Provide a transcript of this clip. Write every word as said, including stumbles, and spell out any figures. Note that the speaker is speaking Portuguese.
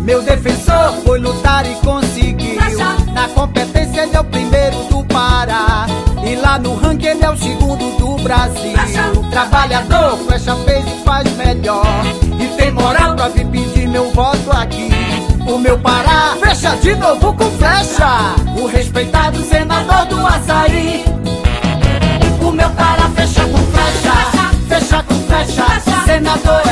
Meu defensor foi lutar e conseguiu. Na competência ele é o primeiro do Pará, e lá no ranking ele é o segundo do Brasil. Trabalhador, Flecha fez e faz melhor, e tem moral pra vir pedir meu voto aqui. O meu Pará fecha de novo com Flecha, o respeitado senador do Açaí. O meu Pará fecha com Flecha, fecha com Flecha, senador